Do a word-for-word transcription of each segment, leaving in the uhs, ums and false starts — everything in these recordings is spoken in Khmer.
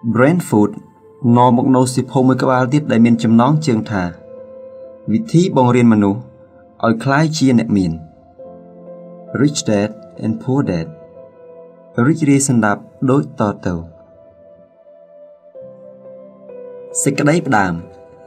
Brentford នាំមកនៅសិភៅមួយក្បាលទៀតដែលមានចំណងជើងថាវិធីបង្រៀនមនុស្សឲ្យក្លាយជាអ្នកមាន Rich Dad and Poor Dad រីករាយសន្តាប់ដូចតទៅសេចក្តីផ្ដាំ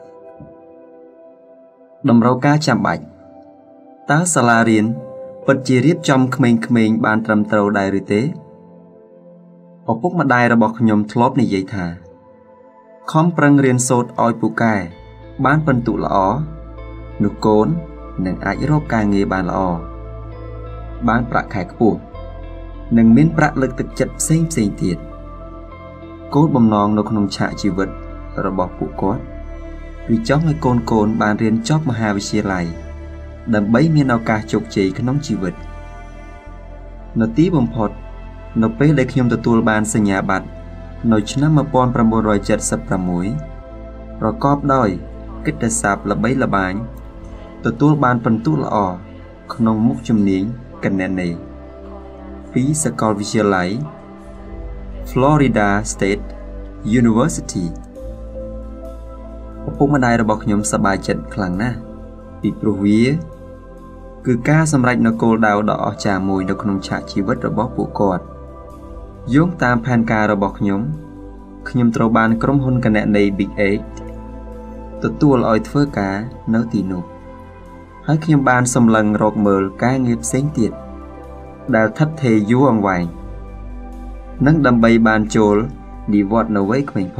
តម្រូវការចាំបាច់តើសាលារៀនពិតជារៀបចំក្មេងៗបានត្រឹមត្រូវដែរឬទេឪពុកម្ដាយរបស់ខ្ញុំធ្លាប់និយាយថាខំប្រឹងរៀនសូត្រឲ្យពូកែបានពិន្ទុល្អនោះកូននឹងអាចរកការងារបានល្អបានប្រាក់ខែខ្ពស់និងមានប្រាក់លើកទឹកចិត្តផ្សេងផ្សេងទៀតគោលបំណងនៅក្នុងឆាកជីវិតរបស់ពួកគាត់គឺចង់ឲ្យកូនកូនបានរៀនចប់មហាវិទ្យាល័យដើម្បីមានឱកាសជោគជ័យក្នុងជីវិតនៅទីបំផុតនៅពេលដែលខ្ញុំទទួលបានសញ្ញាបត្រនៅឆ្នាំmột nghìn chín trăm七十sáuប្រកបដោយកិត្តិស័ព្ទល្បីល្បាញទទួលបានពិន្ទុល្អក្នុងមុខជំនាញគណនេយ្យពីសាកលវិទ្យាល័យ Florida State University ឪពុកម្ដាយរបស់ខ្ញុំសប្បាយចិត្តខ្លាំងណាស់ពីព្រោះវាគឺការសម្រេចនូវគោលដៅដ៏អស្ចារ្យមួយនៅក្នុងឆាកជីវិតរបស់ពួកគាត់យោងតាមផែនការរបស់ខ្ញុំខ្ញុំត្រូវបានក្រុមហ៊ុនគណនេយ្យ Big Eight ទទួលឲ្យធ្វើការនៅទីនោះហើយខ្ញុំបានសម្លឹងរកមើលការងារផ្សេងទៀតដែលថិតថេរយូរអង្វែងនិងដើម្បីបានចូលនិវត្តន៍នៅវ័យក្មេងផង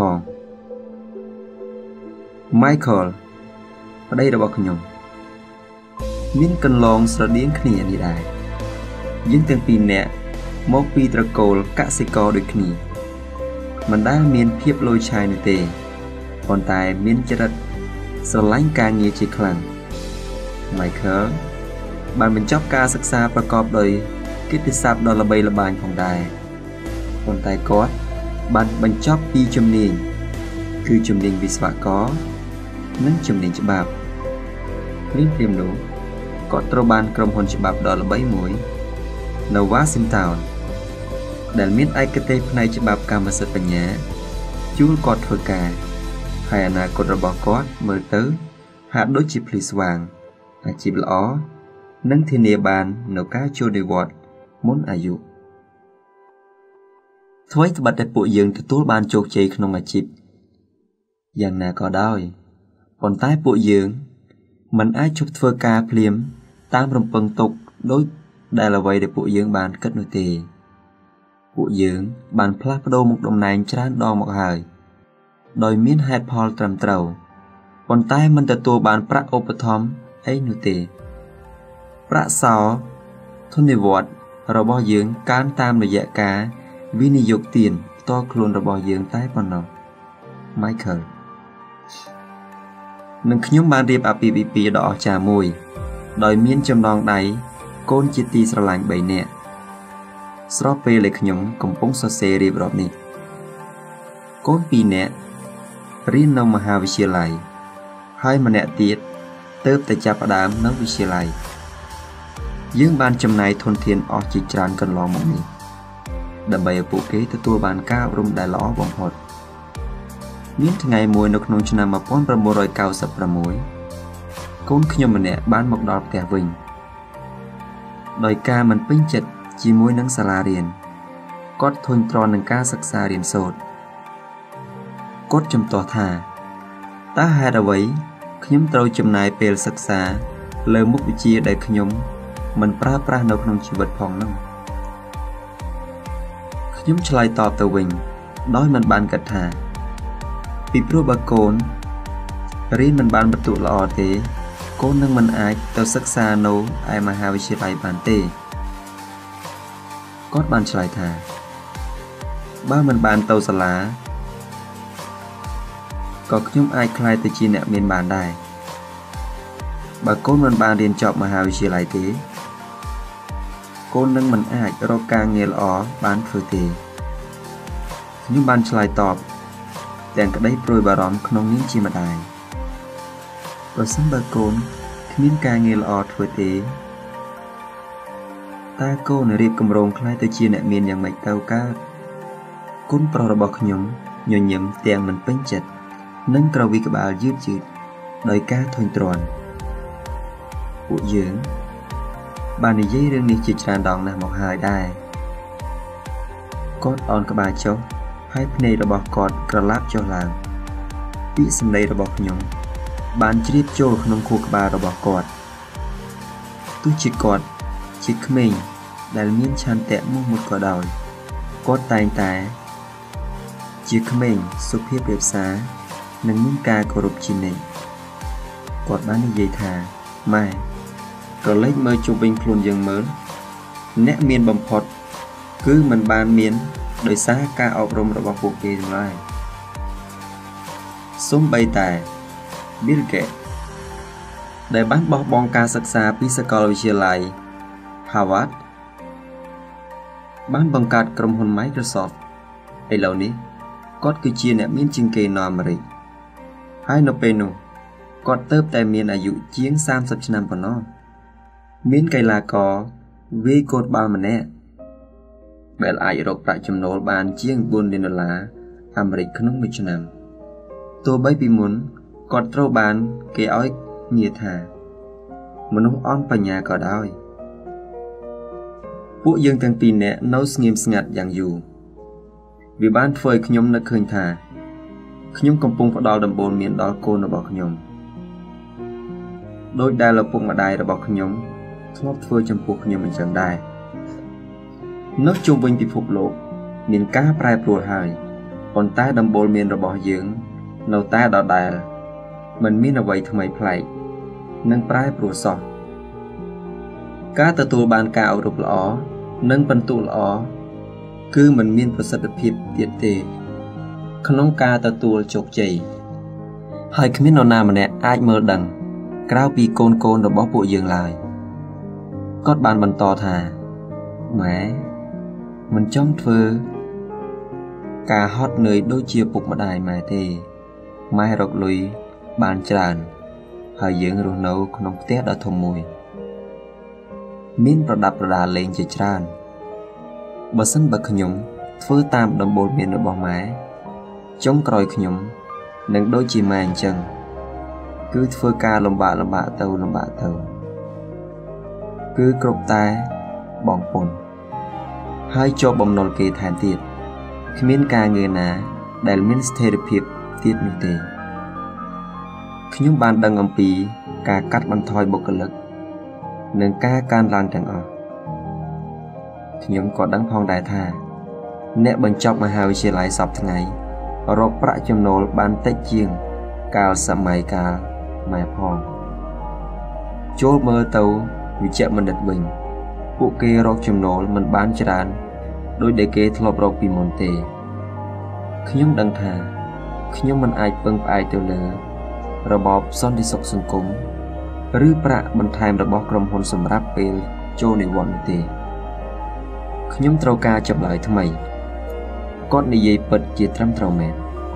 Michael ប្តីរបស់ខ្ញុំមានកន្លងស្រដៀងគ្នានេះដែរយើងទាំងពីរនាក់មកពីត្រកូលកសិករដូចគ្នាមិនដែលមានភាពលយឆាយនោះទេប៉ុន្តែមានចរិតស្រឡាញ់ការងារជាខ្លាំង Michael បានបញ្ចប់ការសិក្សាប្រកបដោយកិត្តិស័ព្ទដ៏ល្បីល្បាញផងដែរប៉ុន្តែគាត់បានបញ្ចប់ពីជំនាញគឺជំនាញវិស្វករនិងជំនាញច្បាប់ព្រាមៗនោះគាត់ត្រូវបានក្រុមហ៊ុនច្បាប់ដ៏ល្បីមួយនៅ Washington ដែលមានឯកទេសផ្នែកច្បាប់កម្មសិទ្ធិបញ្ញាជួលគាត់ធ្វើការហើយអនាគតរបស់គាត់មើលទៅហាក់ដូចជាភ្លឺស្វាងអាជីពល្អនិងធានាបាននូវការចូលនិវត្តន៍មុនអាយុអ្វីត្បិតតែពួកយើងទទួលបានជោគជ័យក្នុងអាជីពយ៉ាងណាក៏ដោយប៉ុន្តែពួកយើងមិនអាចជប់ធ្វើការភ្លាមតាមរំពឹងទុកដូចដែលអ្វីដែលពួកយើងបានគិតនោះទេពួកយើងបានផ្លាស់ប្ដូរមុខតំណែងច្រើនដងមកហើយដោយមានហេតុផលត្រឹមត្រូវប៉ុន្តែមិនទទួលបានប្រាក់ឧបត្ថម្ភអីនោះទេប្រាក់សោធនវត្តរបស់យើងកើនតាមរយៈការវិនិយោគទានផ្ទាល់ខ្លួនរបស់យើងតែប៉ុណ្ណោះ Michael និងខ្ញុំបានរៀបអាពាហ៍ពិពាហ៍ដ៏អស្ចារ្យមួយដោយមានចំណងដៃកូនជាទីស្រឡាញ់បីនាក់ស្របពេលដែលខ្ញុំកំពុងសរសេររៀបរាប់នេះកូនពីរនាក់រៀននៅមហាវិទ្យាល័យហើយម្នាក់ទៀតទើបតែចាប់ផ្ដើមនៅវិទ្យាល័យយើងបានចំណាយធនធានអស់ជាច្រើនកន្លងមកនេះដើម្បីឲ្យពួកគេទទួលបានការអប់រំដែលល្អបំផុតមានថ្ងៃមួយនៅក្នុងឆ្នាំmột nghìn chín trăm chín mươi sáuកូនខ្ញុំម្នាក់បានមកដល់ផ្ទះវិញដោយការមិនពេញចិត្តជាមួយនឹងសាលារៀនគាត់ធុញទ្រាន់នឹងការសិក្សារៀនសូត្រគាត់ជំទាស់ថាតើហេតុអ្វីខ្ញុំត្រូវចំណាយពេលសិក្សាលើមុខវិជ្ជាដែលខ្ញុំមិនប្រើប្រាស់នៅក្នុងជីវិតផងនោះខ្ញុំឆ្លើយតបទៅវិញដោយមិនបានគិតថាពីព្រោះបើកូនរៀនមិនបានពិន្ទុល្អទេកូននឹងមិនអាចទៅសិក្សានៅឯមហាវិទ្យាល័យបានទេគាត់បានឆ្លើយថាបើមិនបានទៅសាលាក៏ខ្ញុំអាចក្លាយទៅជាអ្នកមានបានដែរបើកូនមិនបានរៀនចប់មហាវិទ្យាល័យទេកូននឹងមិនអាចរកការងារល្អបានធ្វើទេខ្ញុំបានឆ្លើយតបទាំងក្តីព្រួយបារម្ភក្នុងនាមជាម្ដាយប្រសិនបើកូនគ្មានការងារល្អធ្វើទេតើកូនរៀបគម្រោងខ្លាយទៅជាអ្នកមានយ៉ាងម៉េចទៅកើតគុណប្រុសរបស់ខ្ញុំញញឹមទាំងមិនពេញចិត្តនិងក្រវីក្បាលយឺតយឺតដោយការធុញទ្រាន់ពួកយើងបាននិយាយរឿងនេះជាច្រើនដងណាស់មកហើយដែរគាត់អោនក្បាលចុះហើយភ្នែករបស់គាត់ក្រឡាប់ចុះឡើងពាក្យសម្ដីរបស់ខ្ញុំបានជ្រាបចូលក្នុងខួរក្បាលរបស់គាត់ទោះជាគាត់ជាក្មេងដែលមានឆន្ទៈមោះមុតក៏ដោយគាត់តែងតែជាក្មេងសុភាពរាបសារនិងមានការគោរពជានិច្ចគាត់បាននិយាយថាម៉ែក៏លេចមើលជុំវិញខ្លួនយើងមើលអ្នកមានបំផុតគឺមិនបានមានដោយសារការអប់រំរបស់ពួកគេទាំងឡាយសូម្បីតែ Bill Gates ដែលបានបោះបង់ការសិក្សាពីសាកលវិទ្យាល័យ Harvard បានបង្កើតក្រុមហ៊ុន Microsoft ឥឡូវនេះគាត់គឺជាអ្នកមានជាងគេនៅអាមេរិកហើយនៅពេលនោះគាត់ទៅតែមានអាយុជាងសាមសិបឆ្នាំប៉ុណ្ណោះមានកីឡាករវាយកូនបាល់ម្នាក់ដែលអាចរកប្រាក់ចំណូលបានជាងបួនលានដុល្លារអាមេរិកក្នុងមួយឆ្នាំទោះបីពីមុនគាត់ត្រូវបានគេឲ្យងារថាមនុស្សអន់បញ្ញាក៏ដោយពួកយើងទាំងពីរនាក់នៅស្ងៀមស្ងាត់យ៉ាងយូរវាបានធ្វើឲ្យខ្ញុំនឹកឃើញថាខ្ញុំកំពុងផ្ដល់ដំបូន្មានដល់កូនរបស់ខ្ញុំដោយដែលឪពុកម្ដាយរបស់ខ្ញុំធ្លាប់ធ្វើចំពោះខ្ញុំអញ្ចឹងដែរនៅជុំវិញពិភពលោកមានការប្រែប្រួលហើយប៉ុន្តែដំបូន្មានរបស់យើងនៅតែដដែលមិនមានអ្វីថ្មីប្លែកនិងប្រែប្រួលសោះការទទួលបានការអប់រំល្អនិងពិន្ទុល្អគឺមិនមានប្រសិទ្ធភាពទៀតទេក្នុងការទទួលជោគជ័យហើយគ្មាននរណាម្នាក់អាចមើលដឹងក្រៅពីកូនកូនរបស់ពួកយើងឡើយគាត់បានបន្តថាម៉ែមិនចង់ធ្វើការហត់នឿយដូចជាពុកម្ដាយម៉ែទេម៉ែរកលុយបានច្រើនហើយយើងរស់នៅក្នុងផ្ទះដ៏ធំមួយមានប្រដាប់ប្រដាលេងជាច្រើនបើសិនបើខ្ញុំធ្វើតាមដំបូន្មានរបស់ម៉ែចុងក្រោយខ្ញុំនឹងដូចជាម៉ែអញ្ចឹងគឺធ្វើការលំបាកលំបាកទៅលំបាកទៅគឺគ្រប់តែបងពុនហើយជាប់បំណុលគេថែមទៀតគ្មានការងារណាដែលមានស្ថិរភាពទៀតនោះទេខ្ញុំបានដឹងអំពីការកាត់បន្ថយបុគ្គលិកនិងការកើនឡើងទាំងអស់ខ្ញុំក៏ដឹងផងដែរថាអ្នកបញ្ចប់មហាវិទ្យាល័យសពថ្ងៃរកប្រាក់ចំណូលបានតិចជាងកាលសម័យកាលម៉ែផងចូលមើលទៅវិជ្ជបណ្ឌិតវិញពួកគេរកចំណូលមិនបានច្រើនដោយដែលគេធ្លាប់រកពីមុនទេខ្ញុំដឹងថាខ្ញុំមិនអាចពឹងផ្អែកទៅលើរបបសន្តិសុខសង្គមឬប្រាក់បន្ថែមរបស់ក្រុមហ៊ុនសម្រាប់ពេលចូលនិវត្តន៍នោះទេខ្ញុំត្រូវការចម្លើយថ្មីគាត់និយាយពិតជាត្រឹមត្រូវមែន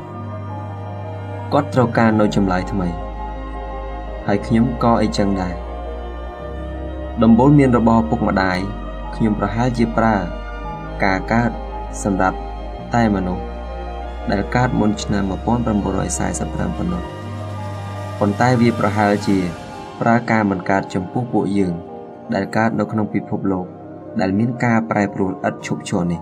គាត់ត្រូវការនៅចម្លើយថ្មីហើយខ្ញុំក៏អីចឹងដែរដំបូន្មានរបស់ពុកម្ដាយខ្ញុំប្រហែលជាប្រើការកើតសម្រាប់តែមនុស្សដែលកើតមុនឆ្នាំmột nghìn chín trăm bốn mươi lămប៉ុណ្ណោះប៉ុន្តែវាប្រហែលជាប្រើការមិនកើតចំពោះពួកយើងដែលកើតនៅក្នុងពិភពលោកដែលមានការប្រែប្រួលឥតឈប់ឈរនេះ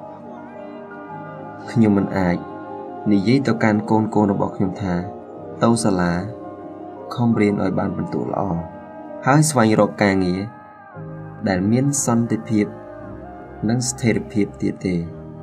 ខ្ញុំមិនអាចនិយាយទៅកាន់កូនកូនរបស់ខ្ញុំថាទៅសាលាខំរៀនឲ្យបានពិន្ទុល្អហើយស្វែងរកការងារដែលមានសន្តិភាពនិងស្ថិរភាពទៀតទេ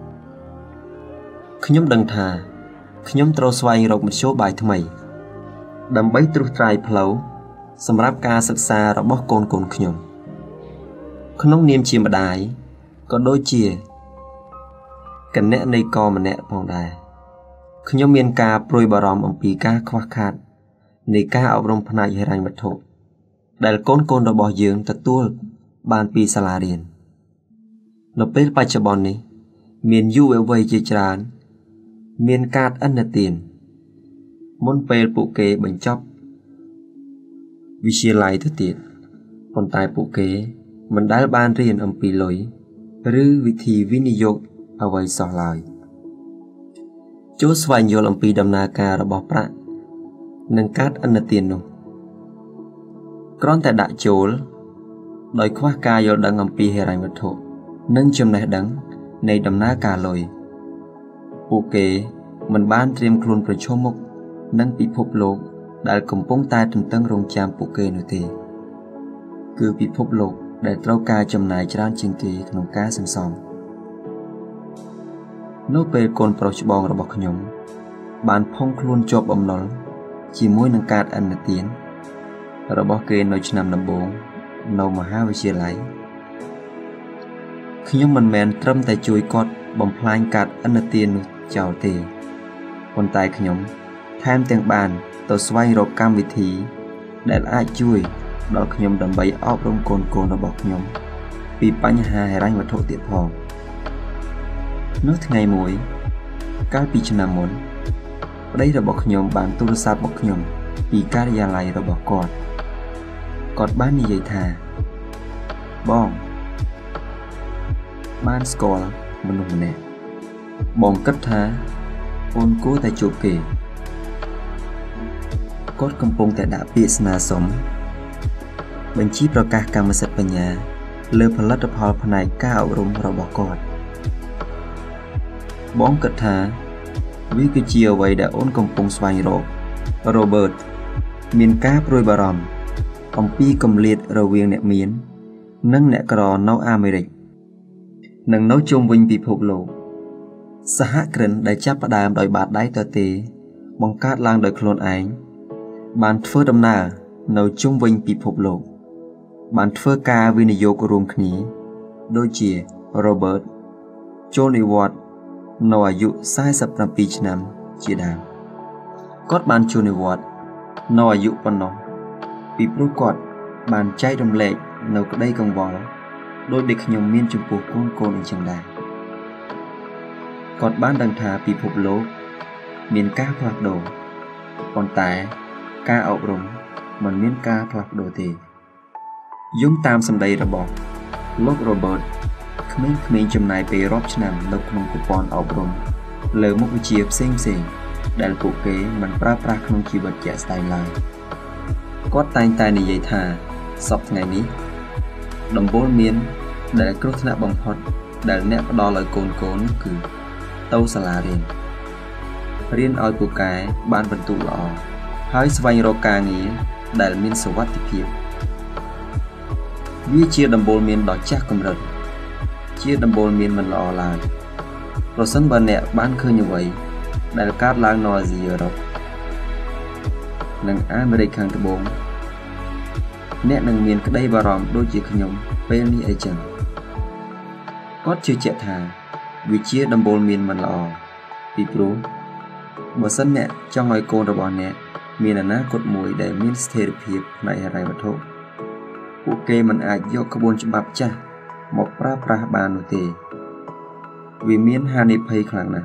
ខ្ញុំដឹងថាខ្ញុំត្រូវស្វែងរកមធ្យោបាយថ្មីដើម្បីត្រួសត្រាយផ្លូវសម្រាប់ការសិក្សារបស់កូនកូនខ្ញុំក្នុងនាមជាម្ដាយក៏ដូចជាគណនេយ្យករម្នាក់ផងដែរខ្ញុំមានការព្រួយបារម្ភអំពីការខ្វះខាតនៃការអប់រំផ្នែកហិរញ្ញវត្ថុដែលកូនកូនរបស់យើងទទួលបានពីសាលារៀននៅពេលបច្ចុប្បន្ននេះមានយុវវ័យជាច្រើនមានកាតឥណទានមុនពេលពួកគេបញ្ចប់វិទ្យាល័យទៅទៀតប៉ុន្តែពួកគេមិនដែលបានរៀនអំពីលុយឬវិធីវិនិយោគអ្វីសោះឡើយចូលស្វែងយល់អំពីដំណើរការរបស់ប្រាក់និងកាតឥណទាននោះគ្រាន់តែដាក់ចូលដោយខ្វះការយល់ដឹងអំពីហិរញ្ញវត្ថុនិងចំណេះដឹងនៃដំណើរការលុយពួកគេមិនបានត្រៀមខ្លួនប្រឈមមុខនឹងពិភពលោកដែលកំពុងតែទន្ទឹងរង់ចាំពួកគេនោះទេគឺពិភពលោកដែលត្រូវការចំណាយច្រើនជាងគេក្នុងការសន្សំនៅពេលកូនប្រុសច្បងរបស់ខ្ញុំបានផុងខ្លួនជាប់បំណុលជាមួយនឹងកាតឥណទានរបស់គេនៅឆ្នាំដំបូងនៅមហាវិទ្យាល័យខ្ញុំមិនមែនត្រឹមតែជួយគាត់បំផ្លាញកាតឥណទាននោះចោលទេប៉ុន្តែខ្ញុំថែមទាំងបានទៅស្វែងរកកម្មវិធីដែលអាចជួយដល់ខ្ញុំដើម្បីអប់រំកូនកូនរបស់ខ្ញុំពីបញ្ហាហិរញ្ញវត្ថុទៀតផងនៅថ្ងៃមួយកាលពីឆ្នាំមុនប្តីរបស់ខ្ញុំបានទូរស័ព្ទមកខ្ញុំពីការិយាល័យរបស់គាត់គាត់បាននិយាយថាបងបានស្គាល់មនុស្សម្នាក់បងគិតថាអូនគួរតែជួបគេគាត់កំពុងតែដាក់ពាក្យស្នើសុំបញ្ជីប្រកាសកម្មសិទ្ធិបញ្ញាលើផលិតផលផ្នែកការអប់រំរបស់គាត់បងគិតថាវាគឺជាអ្វីដែលអូនកំពុងស្វែងរករ៉ូបឺតមានការព្រួយបារម្ភអំពីគម្លាតរវាងអ្នកមាននិងអ្នកក្រនៅអាមេរិកនិងនៅជុំវិញពិភពលោកសហគ្រិនដែលចាប់ផ្ដើមដោយបាតដៃទទេបង្កើតឡើងដោយខ្លួនឯងបានធ្វើដំណើរនៅជុំវិញពិភពលោកបានធ្វើការវិនិយោគរួមគ្នាដូចជា Robert Johnny Watt នៅអាយុสี่สิบเจ็ดឆ្នាំជាដើមគាត់បាន Johnny Watt នៅអាយុប៉ុណ្ណោះពីព្រោះគាត់បានចែករំលែកនៅក្តីកង្វល់ដោយដែលខ្ញុំមានចំពោះកូនកូនអញ្ចឹងដែរគាត់បានដឹងថាពិភពលោកមានការផ្លាស់ប្ដូរប៉ុន្តែការអប់រំមិនមានការផ្លាស់ប្ដូរទេយោងតាមសម្ដីរបស់លោក Robert ក្មេងៗចំណាយពេលរាប់ឆ្នាំនៅក្នុងប្រព័ន្ធអប់រំលើមុខវិជ្ជាផ្សេងៗដែលពួកគេមិនប្រើប្រាស់ក្នុងជីវិតជាក់ស្ដែងឡើយគាត់តែងតែនិយាយថាសប្តាហ៍ថ្ងៃនេះដំបូលមានដែលគ្រោះថ្នាក់បំផុតដែលអ្នកផ្ដល់ឲ្យកូនកូនគឺទៅសាលារៀនរៀនឲ្យពូកែបានបន្ទុកល្អហើយស្វែងរកការងារដែលមានសុវត្ថិភាពវាជាដំបូលមានដ៏ចាស់កម្រិតជាដំបូលមានមិនល្អឡើយប្រសិនបើអ្នកបានឃើញអ្វីដែលកើតឡើងនៅអាស៊ីអឺរ៉ុបនិងអាមេរិកខាងត្បូងអ្នកនឹងមានក្តីបារម្ភដូចជាខ្ញុំពេលនេះអីចឹងគាត់ជឿជាក់ថាវាជាដំបូលមានមិនល្អពីព្រោះបើសិនអ្នកចង់ឲ្យកូនរបស់អ្នកមានអនាគតមួយដែលមានស្ថិរភាពផ្នែកហិរញ្ញវត្ថុពួកគេមិនអាចយកក្បួនច្បាប់ចាស់មកប្រើប្រាស់បាននោះទេវាមានហានិភ័យខ្លាំងណាស់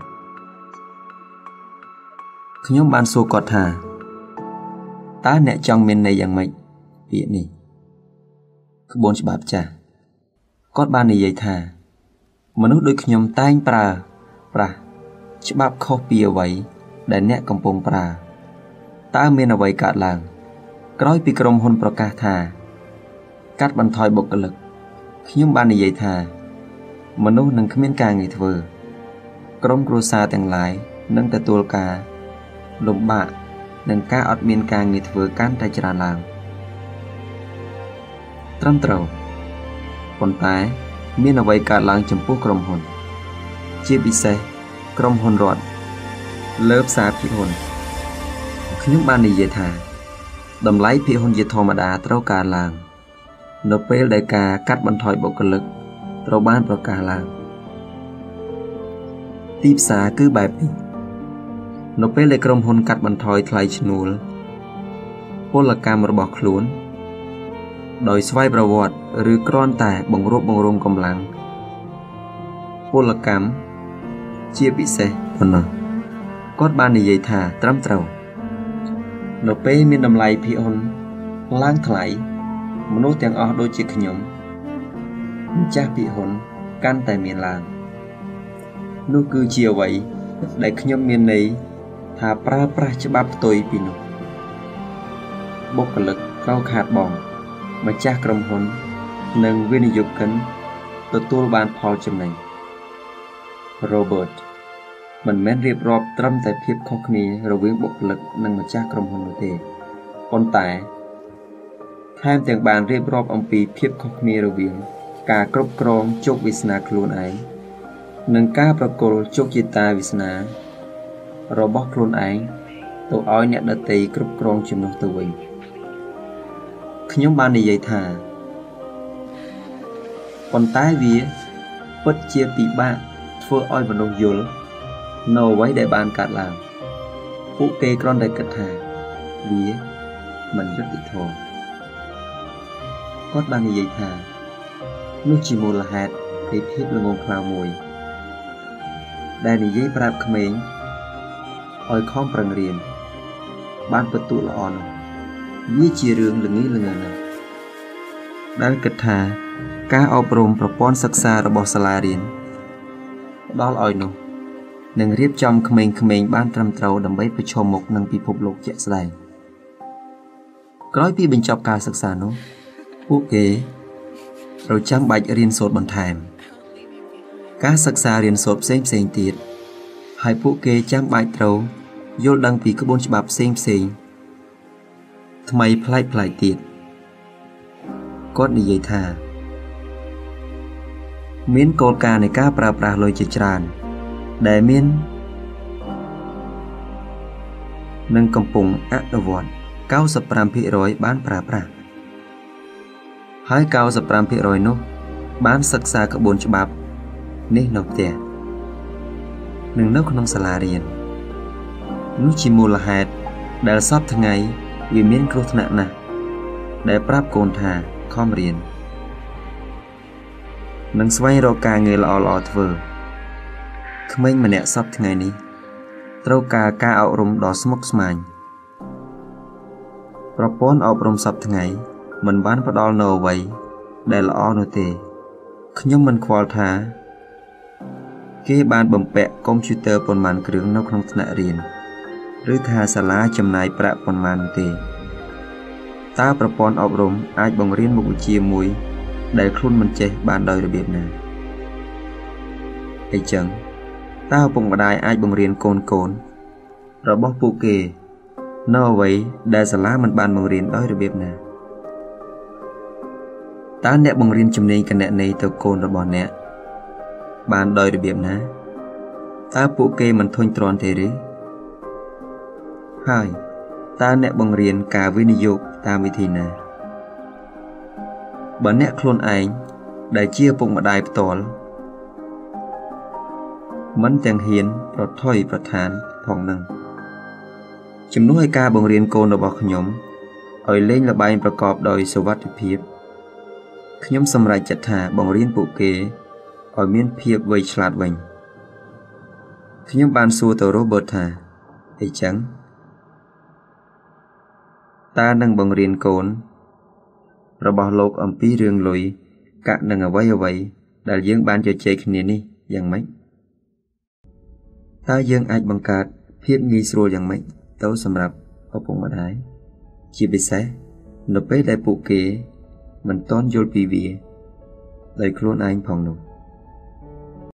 ខ្ញុំបានសួរគាត់ថាតើអ្នកចង់មានន័យយ៉ាងម៉េចពាក្យនេះក្បួនច្បាប់ចាស់គាត់បាននិយាយថាមនុស្សដូចខ្ញុំតែងប្រើប្រាស់ច្បាប់ខុសពីអ្វីដែលអ្នកកំពុងប្រើតើមានអ្វីកើតឡើងក្រោយពីក្រុមហ៊ុនប្រកាសថាកាត់បន្ថយបុគ្គលិកខ្ញុំបាននិយាយថាមនុស្សនឹងគ្មានការងារធ្វើក្រុមគ្រួសារទាំងឡាយនឹងទទួលការលំបាកនិងការអត់មានការងារធ្វើកាន់តែច្រើនឡើងត្រឹមត្រូវប៉ុន្តែមានអ្វីកើតឡើងចំពោះក្រុមហ៊ុនជាពិសេសក្រុមហ៊ុនរដ្ឋលើផ្សារភាគហ៊ុនខ្ញុំបាននិយាយថាតម្លៃភាគហ៊ុនជាធម្មតាត្រូវកើនឡើងនៅពេលដែលការកាត់បន្ថយបុគ្គលិកត្រូវបានប្រកាសឡើងទីផ្សារគឺបែបនេះនៅពេលដែលក្រុមហ៊ុនកាត់បន្ថយថ្លៃឈ្នួលពលកម្មរបស់ខ្លួនដោយស្វ័យប្រវត្តិឬគ្រាន់តែបង្រួបបង្រួមកម្លាំងពលកម្មជាពិសេសប៉ុណ្ណោះគាត់បាននិយាយថាត្រឹមត្រូវនៅពេលមានតម្លៃភាគហ៊ុនឡើងថ្លៃមនុស្សទាំងអស់ដូចជាខ្ញុំម្ចាស់ភាគហ៊ុនកាន់តែមានឡើងនោះគឺជាអ្វីដែលខ្ញុំមានន័យថាប្រើប្រាស់ច្បាប់ផ្ទុយពីនោះបុគ្គលិកកោខាតបងម្ចាស់ក្រុមហ៊ុននិងវិនិយោគិនទទួលបានផលចំណេញ Robert មិនមែនរៀបរាប់ត្រឹមតែភាពខុសគ្នារវាងបុគ្គលិកនិងម្ចាស់ក្រុមហ៊ុននោះទេប៉ុន្តែថែមទាំងបានរៀបរាប់អំពីភាពខុសគ្នារវាងការគ្រប់គ្រងជោគវាសនាខ្លួនឯងនិងការប្រគល់ជោគជតាវាសនារបស់ខ្លួនឯងទៅឲ្យអ្នកដទៃគ្រប់គ្រងជំនួសទៅវិញខ្ញុំបាននិយាយថាប៉ុន្តែវាពិតជាពិបាកធ្វើឲ្យមនុស្សយល់នៅអ្វីដែលបានកើតឡើងពួកគេគ្រាន់តែគិតថាវាមិនយុត្តិធម៌គាត់បាននិយាយថានោះជាមូលហេតុនៃភាពល្ងងខ្លៅមួយដែលនិយាយប្រាប់ក្មេងឲ្យខំប្រឹងរៀនបានពិតទូល្អណាស់វាជារឿងល្ងីល្ងងណាស់ដែលគិតថាការអប់រំប្រព័ន្ធសិក្សារបស់សាលារៀនផ្ដល់ឲ្យនោះនឹងរៀបចំក្មេងៗបានត្រឹមត្រូវដើម្បីប្រឈមមុខនឹងពិភពលោកជាក់ស្ដែងក្រោយពីបញ្ចប់ការសិក្សានោះពួកគេត្រូវចាំបាច់រៀនសូត្របន្ថែមការសិក្សារៀនសូត្រផ្សេងផ្សេងទៀតហើយពួកគេចាំបាច់ត្រូវយល់ដឹងពីក្បួនច្បាប់ផ្សេងផ្សេងថ្មីប្លែកប្លែកទៀតគាត់និយាយថាមានគោលការណ៍នៃការប្រើប្រាស់លុយជាច្រើនដែលមាននិងកំពុងអនុវត្ត កោសិបប្រាំភាគរយ បានប្រើប្រាស់ហើយកោសិបប្រាំភាគរយ នោះបានសិក្សាក្បួនច្បាប់នេះនៅផ្ទះនិងនៅក្នុងសាលារៀននោះជាមូលហេតុដែលសពថ្ងៃវាមានគ្រោះថ្នាក់ណាស់ដែលប្រាប់កូនថាខំរៀននិងស្វែងរកការងារល្អៗធ្វើក្មេងម្នាក់សពថ្ងៃនេះត្រូវការការអប់រំដ៏ស្មុគស្មាញប្រព័ន្ធអប់រំសពថ្ងៃមិនបានផ្ដល់នូវអ្វីដែលល្អនោះទេខ្ញុំមិនខ្វល់ថាគេបានបំពាក់កុំព្យូទ័រប៉ុន្មានគ្រឿងនៅក្នុងថ្នាក់រៀនឬថាសាលាចំណាយប្រាក់ប៉ុន្មាននោះទេតើប្រព័ន្ធអប់រំអាចបង្រៀនមុខវិជ្ជាមួយដែលខ្លួនមិនចេះបានដោយរបៀបណាអញ្ចឹងតើឪពុកម្ដាយអាចបង្រៀនកូនកូនរបស់ពួកគេនៅអ្វីដែលសាលាមិនបានបង្រៀនដោយរបៀបណាតើអ្នកបង្រៀនជំនាញគណនេយ្យទៅកូនរបស់អ្នកបានដោយរបៀបណាតើពួកគេមិនធុញទ្រាន់ទេឬហើយតើអ្នកបង្រៀនការវិនិយោគតាមវិធីណាបើអ្នកខ្លួនឯងដែលជាឪពុកម្ដាយផ្ទាល់មិនទាំងហ៊ានប្រថុយប្រឋានផងនឹងជំនួសឲ្យការបង្រៀនកូនរបស់ខ្ញុំឲ្យលេងល្បែងប្រកបដោយសុវត្ថិភាពខ្ញុំសម្រេចចិត្តថាបង្រៀនពួកគេឲ្យមានភាពវៃឆ្លាតវិញខ្ញុំបានសួរទៅ Robert ថាអីចឹងតើនឹងបង្រៀនកូនរបស់លោកអំពីរឿងលុយកាក់នឹងអ្វីអ្វីដែលយើងបានជជែកគ្នានេះយ៉ាងម៉េចតើយើងអាចបង្កើតភាពងាយស្រួលយ៉ាងម៉េចទៅសម្រាប់ឪពុកម្ដាយជាពិសេសនៅពេលដែលពួកគេមិនទាន់យល់ពីវាដោយខ្លួនឯងផងនោះ